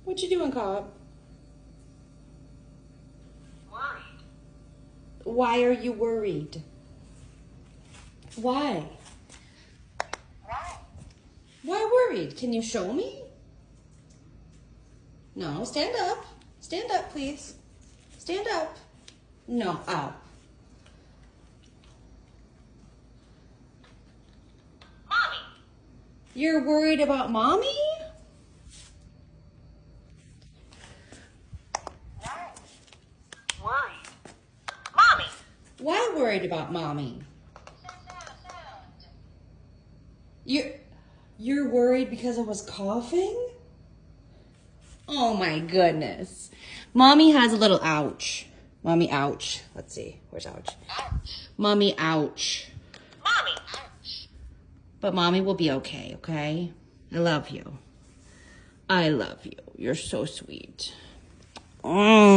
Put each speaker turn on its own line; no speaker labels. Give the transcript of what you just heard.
What you doing, Cobb?
Worried.
Why are you worried? Why? Why worried? Can you show me? No, stand up. Stand up, please. Stand up. No, out.
Mommy.
You're worried about mommy?
No. Worried. Mommy.
Why worried about mommy? You're worried because I was coughing? Oh my goodness. Mommy has a little ouch. Mommy, ouch. Let's see. Where's ouch?
Ouch.
Mommy, ouch.
Mommy. Ouch.
But mommy will be okay, okay? I love you. I love you. You're so sweet. Oh.